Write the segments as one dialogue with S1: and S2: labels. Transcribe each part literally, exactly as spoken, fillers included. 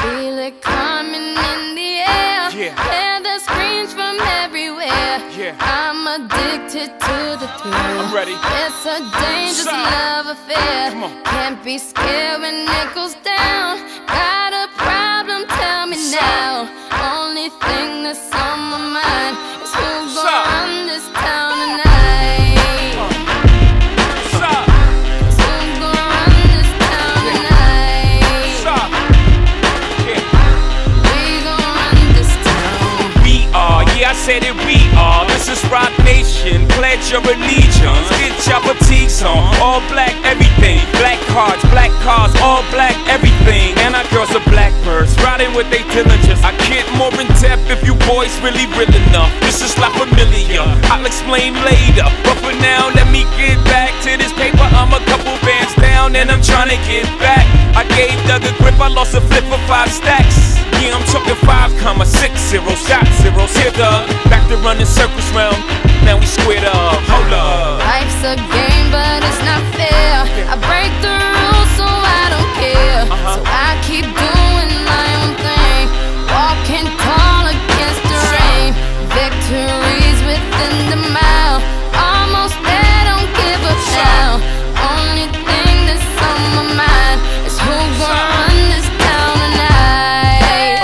S1: Feel it coming in the air.
S2: Yeah.
S1: Hear the screams from everywhere.
S2: Yeah.
S1: I'm addicted to the thrill.
S2: I'm ready.
S1: It's a dangerous
S2: Son.
S1: love affair.
S2: Come on.
S1: Can't be scared when it goes down. Got a problem? Tell me
S2: Son.
S1: now. Only thing that's on my mind is who's
S2: Son.
S1: gonna run this town tonight.
S2: Son.
S1: Who's gonna run this town tonight?
S2: Son. Yeah.
S1: We gonna run this town.
S2: We are, yeah, I said it, we are. This is Rock Nation, pledge your allegiance. Get your fatigues on, all black everything. Black cards, black cars, all black everything. And our girls are blackbirds, riding with they diligence. I get more in depth if you boys really real enough. This is La Familia, I'll explain later. But for now, let me get back to this paper. I'm a couple bands down and I'm trying to get back. I gave Doug a grip, I lost a flip for five stacks. Yeah, I'm talking five comma six zero, shot zeros. Here, Doug, back to running circles round. Now we squared up, hold up.
S1: Life's a game, but it's not fair. I break the rules, so I don't care.
S2: Uh-huh.
S1: So I keep doing my own thing, walking tall against the rain. Victories within the mile, almost there, don't give up now. Only thing that's on my mind is who's gonna run this town tonight.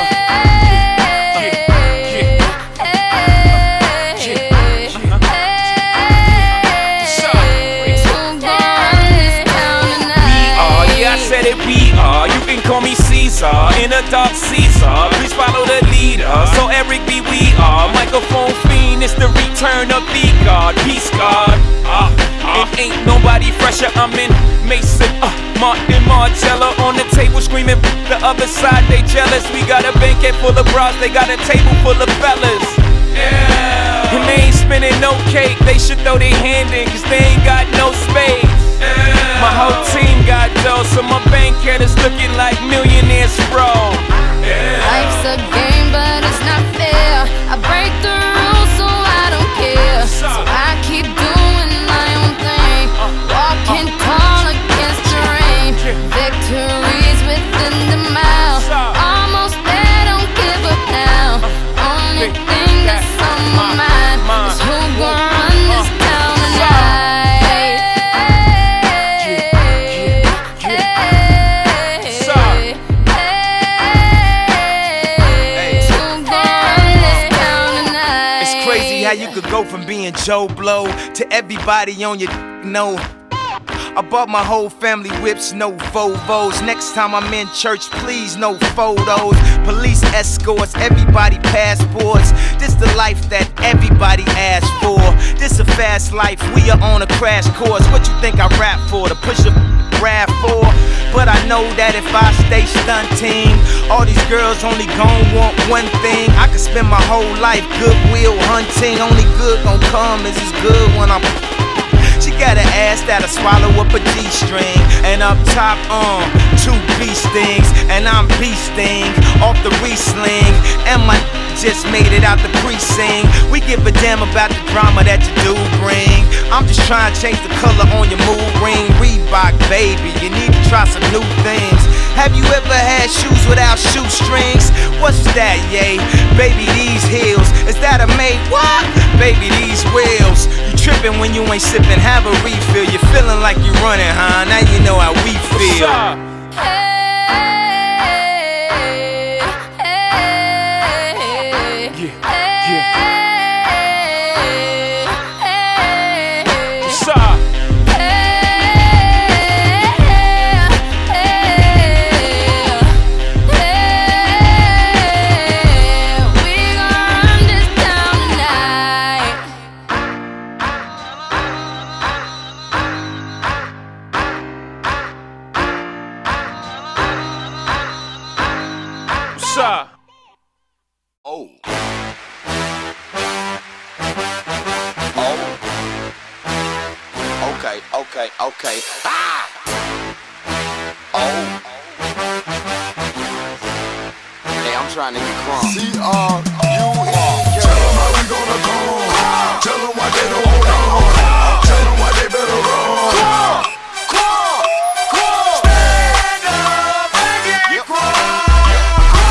S2: We are, you can call me Caesar, in a dark Caesar. Please follow the leader. So Eric B, we are microphone fiend. It's the return of the God, peace God. Ah, uh, it ain't nobody fresher. I'm in Mason, uh, Martin Margiela on the table screaming. The other side they jealous. We got a banquet full of bras, they got a table full of fellas. Yeah. And they ain't spinning no cake. They should throw their hand in, cause they ain't got no space. My whole team got dough, so my bank account is looking like millionaires, bro. Yeah.
S1: Life's a game, but it's not fair. I break the rules, so I don't care. So I keep doing my own thing, walking tall against the rain. Victories within the mile, almost there, don't give up now. Only thing that's on my mind is who's gonna run this town tonight.
S3: You could go from being Joe Blow to everybody on your know. I bought my whole family whips, no Volvos. Next time I'm in church, please no photos. Police escorts, everybody passports. This the life that everybody asks for. This a fast life, we are on a crash course. What you think I rap for? To push a rap for? But I know that if I stay stunting, all these girls only gon' want one thing. I could spend my whole life goodwill hunting. Only good gon' come is as good when I'm. She got an ass that'll swallow up a G-string. And up top, um, two beast things. And I'm beasting off the re-sling. And my just made it out the precinct. We give a damn about the drama that you do bring. I'm just trying to change the color on your mood ring. Reebok, baby, you need to try some new things. Have you ever had shoes without shoestrings? What's that, yay? Baby, these heels. Is that a made what? Baby, these wheels. You tripping when you ain't sipping, have a refill. You're feeling like you're running, huh? Now you know how we feel.
S4: Oh. Oh. Okay, okay, okay. Ah! Oh. Hey, I'm trying to get crunk. C R U E. Tell them how we gonna go. Tell them why they don't wanna run. Tell them why they better run. Crunk! Crunk! Crunk! Stand up and get crunk!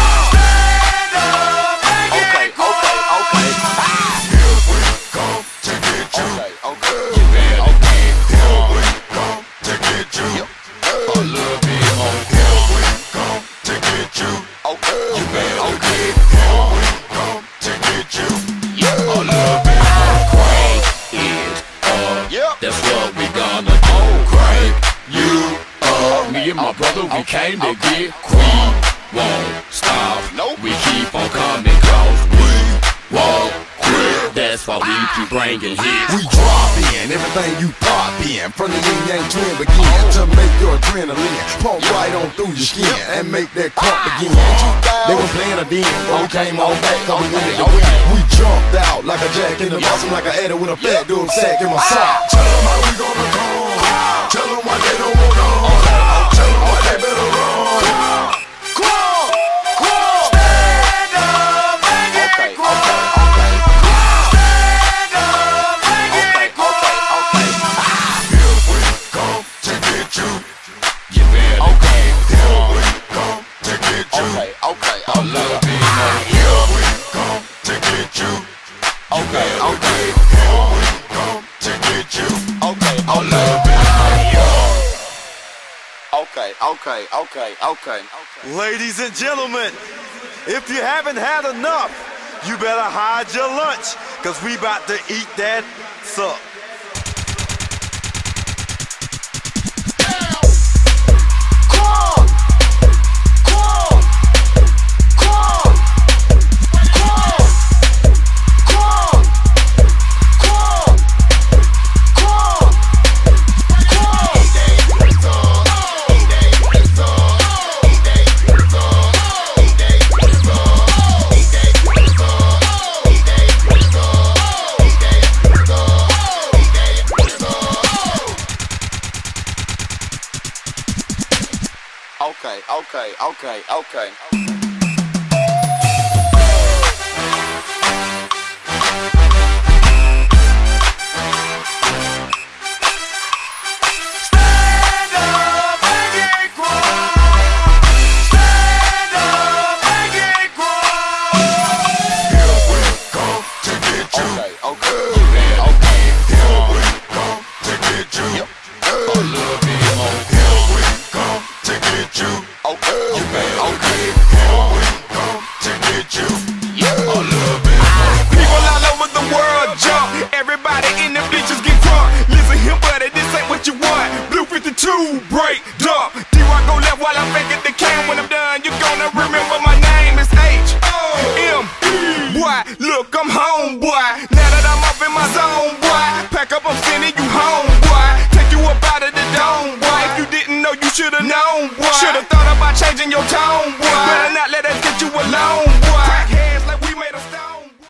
S4: we came to get crunk. Won't stop, nope. We keep on coming close. We won't quit. That's why we keep bringing hits.
S5: We drop in everything you pop in, from the yin yang twin begin to make your adrenaline pump right on through your skin and make that crunk begin. They were playing a den, but we came on back, cause we wanted to win. We jumped out like a jack in the box, like an Eddie with a fat dude sack in my sock.
S4: Tell them how we gonna come. Tell them why they don't want on. Tell them why they better run. Okay, okay, okay, okay.
S6: Ladies and gentlemen, if you haven't had enough, you better hide your lunch, cause we about to eat that suck.
S4: Okay, okay, okay, okay.
S2: Break, dump, D-Rock go left while I back at the cam. When I'm done, you gonna remember my name is H M E. Boy, look, I'm home, boy. Now that I'm up in my zone, boy. Pack up, I'm sending you home, boy. Take you up out of the dome, boy. If you didn't know, you should've known, boy. Should've thought about changing your tone, boy.